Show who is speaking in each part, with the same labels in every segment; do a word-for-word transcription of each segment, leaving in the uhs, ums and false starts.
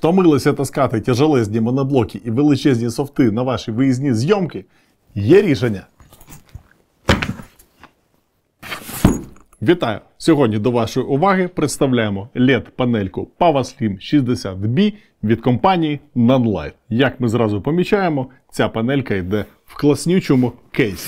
Speaker 1: Втомилися таскати тяжелезні моноблоки і величезні софти на ваші виїзні зйомки? Є рішення. Вітаю! Сьогодні до вашої уваги представляємо ел і ді-панельку PowerSlim шістдесят бі від компанії Nanlite. Як ми зразу помічаємо, ця панелька йде в класнючому кейсі.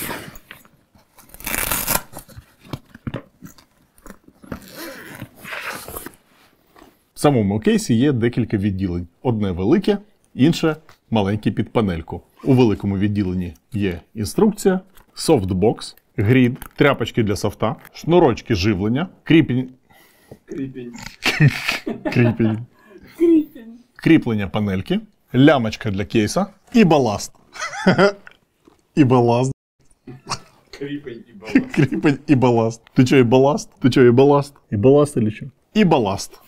Speaker 1: В самому кейсі є декілька відділень. Одне велике, інше маленьке під панельку. У великому відділенні є інструкція, софтбокс, грід, тряпочки для софта, шнурочки живлення, кріпінь...
Speaker 2: Кріпінь.
Speaker 1: Кріпінь.
Speaker 2: Кріпінь.
Speaker 1: Кріплення панельки, лямочка для кейса і баласт. І баласт.
Speaker 2: Кріпень і баласт.
Speaker 1: Кріпень і баласт. Ти чо і баласт? Ти чо і баласт? І баласт или що? І баласт.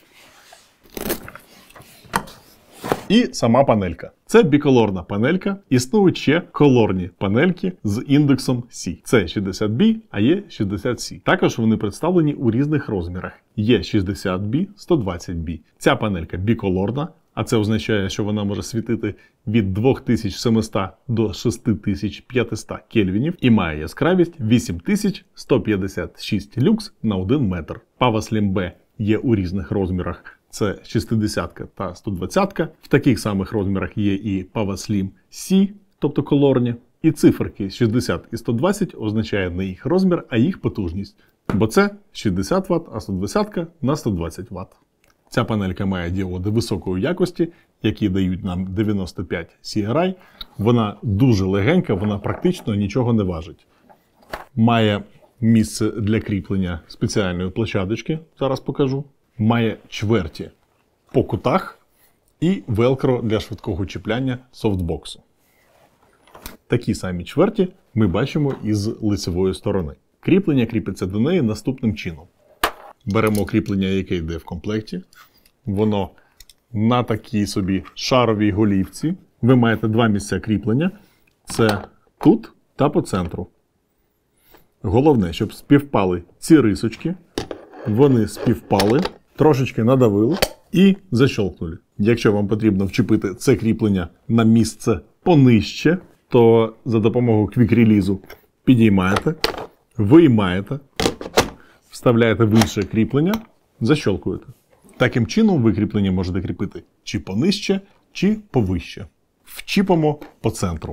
Speaker 1: І сама панелька. Це біколорна панелька. Існують ще колорні панельки з індексом Сі. Це шістдесят бі, а є шістдесят Сі. Також вони представлені у різних розмірах. Є шістдесят бі, сто двадцять бі. Ця панелька біколорна, а це означає, що вона може світити від дві тисячі сімсот до шість тисяч п'ятсот кельвінів і має яскравість вісім тисяч сто п'ятдесят шість люкс на один метр. PowerSlim B є у різних розмірах. Це шістдесят та сто двадцять. В таких самих розмірах є і PowerSlim Сі, тобто колорні. І циферки шістдесят і сто двадцять означає не їх розмір, а їх потужність. Бо це шістдесят ватт, а сто двадцять на сто двадцять ватт. Ця панелька має діоди високої якості, які дають нам дев'яносто п'ять сі ар ай. Вона дуже легенька, вона практично нічого не важить. Має місце для кріплення спеціальної площадочки, зараз покажу. Має чверті по кутах і велкро для швидкого чіпляння софтбоксу. Такі самі чверті ми бачимо із лицевої сторони. Кріплення кріпиться до неї наступним чином. Беремо кріплення, яке йде в комплекті. Воно на такій собі шаровій голівці. Ви маєте два місця кріплення. Це тут та по центру. Головне, щоб співпали ці рисочки. Вони співпали. Трошечки надавили і защолкнули. Якщо вам потрібно вчепити це кріплення на місце понижче, то за допомогою квік-релізу підіймаєте, виймаєте, вставляєте в інше кріплення, защолкуєте. Таким чином ви кріплення можете кріпити чи понижче, чи повище. Вчіпимо по центру.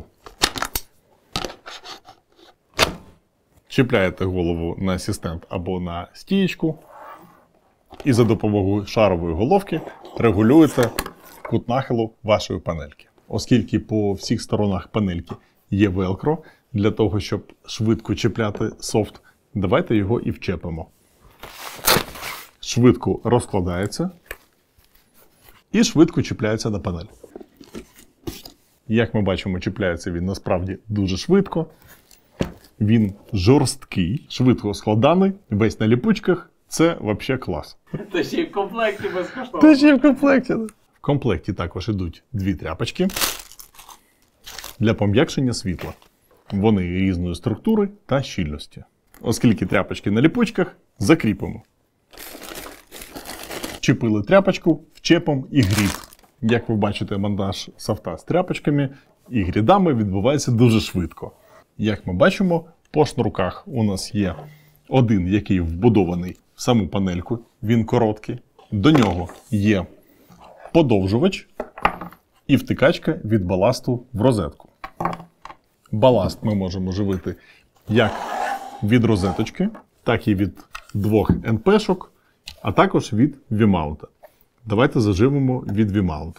Speaker 1: Чіпляєте голову на асистент або на стієчку. І за допомогою шарової головки регулюєте кут нахилу вашої панельки. Оскільки по всіх сторонах панельки є велкро, для того, щоб швидко чіпляти софт, давайте його і вчепимо. Швидко розкладається і швидко чіпляється на панель. Як ми бачимо, чіпляється він насправді дуже швидко. Він жорсткий, швидко складаний, весь на ліпучках. Це взагалі клас.
Speaker 2: Та ще й в комплекті безкоштовно.
Speaker 1: Та ще й в комплекті. В комплекті також йдуть дві тряпочки для пом'якшення світла. Вони різної структури та щільності. Оскільки тряпочки на ліпучках, закріпимо. Чіпили тряпочку, вчепом і гріб. Як ви бачите, монтаж софта з тряпочками і грідами відбувається дуже швидко. Як ми бачимо, по шнурках у нас є один, який вбудований в саму панельку, він короткий. До нього є подовжувач і втикачка від баласту в розетку. Баласт ми можемо живити як від розеточки, так і від двох ен пе-шок, а також від ві-маунта. Давайте заживемо від ві-маунта.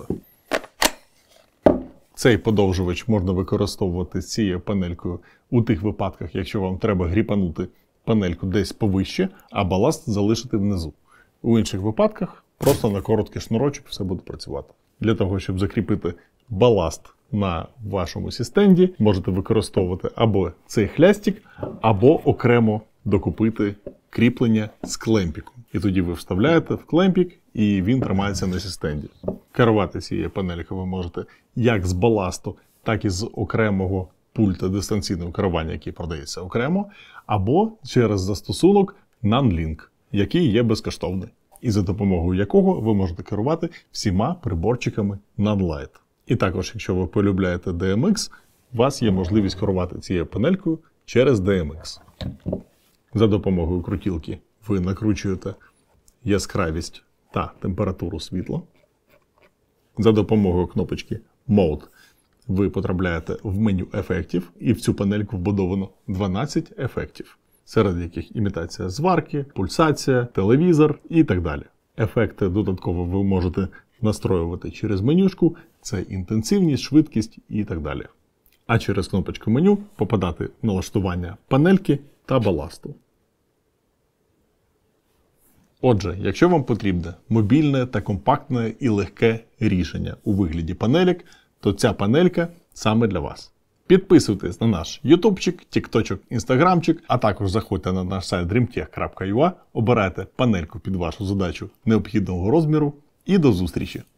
Speaker 1: Цей подовжувач можна використовувати з цією панелькою у тих випадках, якщо вам треба гріпанути панельку десь повище, а баласт залишити внизу. У інших випадках просто на короткий шнурочок все буде працювати. Для того, щоб закріпити баласт на вашому сістенді, можете використовувати або цей хлястик, або окремо докупити кріплення з клемпіком. І тоді ви вставляєте в клемпік, і він тримається на сістенді. Керувати цією панелькою ви можете як з баласту, так і з окремого пульта дистанційного керування, який продається окремо, або через застосунок Nanlink, який є безкоштовний. і за допомогою якого ви можете керувати всіма приборчиками Nanlite. І також, якщо ви полюбляєте ді ем ікс, у вас є можливість керувати цією панелькою через ді ем ікс. За допомогою крутілки ви накручуєте яскравість та температуру світла. За допомогою кнопочки Mode ви потрапляєте в меню ефектів, і в цю панельку вбудовано дванадцять ефектів, серед яких імітація зварки, пульсація, телевізор і так далі. Ефекти додатково ви можете настроювати через менюшку, це інтенсивність, швидкість і так далі. А через кнопочку меню попадати в налаштування панельки та баласту. Отже, якщо вам потрібне мобільне та компактне і легке рішення у вигляді панелек, то ця панелька саме для вас. Підписуйтесь на наш ютубчик, тікточок, інстаграмчик, а також заходьте на наш сайт дрімтех крапка ю а, обирайте панельку під вашу задачу необхідного розміру і до зустрічі!